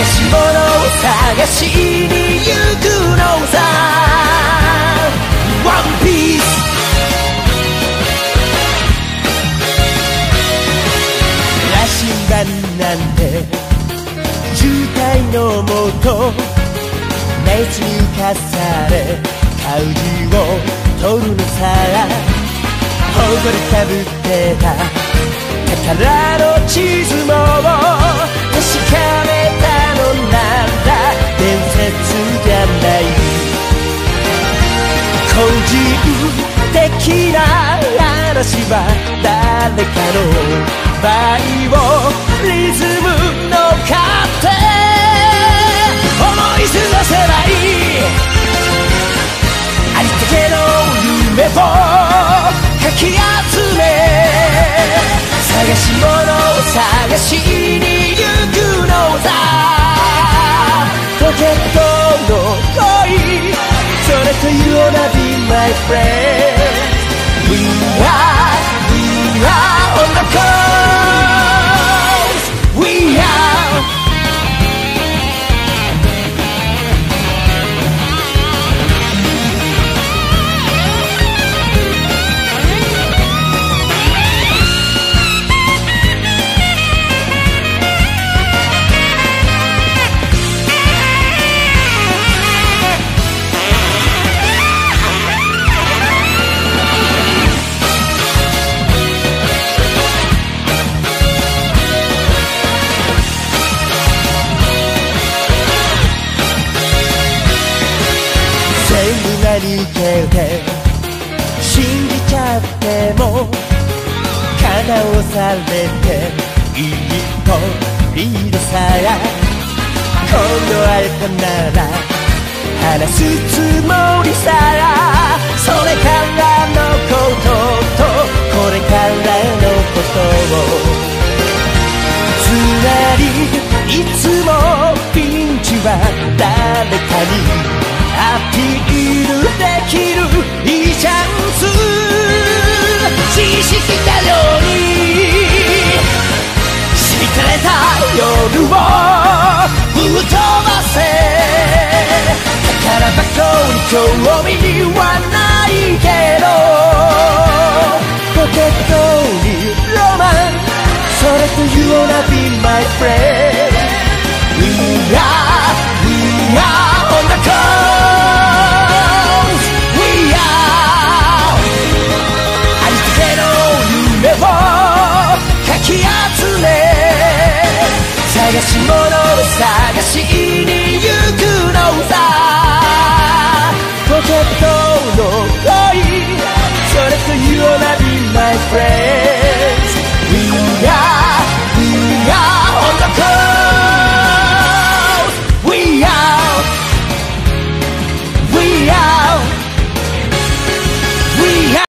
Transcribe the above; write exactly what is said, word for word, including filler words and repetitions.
し物を探しに行くのさ。ワンピース羅針盤なんて渋滞のもと熱に浮かされカウジを取るのさ。誇りかぶってた宝の地図も確かめたのなんだ。伝説じゃない個人的な話は誰かのバイオリズムの糧思い過ごせばいい。ありったけの夢をかき集め探し物を探しに行くのさ。ポケットの恋それというような Be my friend We are, we are on the coast We are抜けて信じちゃってもかなおされて一歩リードさ。今度会えたなら話すつもりさ。それからのこととこれからのことをつまりいつもピンチは誰かにアピールできるいいチャンス。知識たようにしかれた夜を吹っ飛ばせ。宝箱に興味はないけど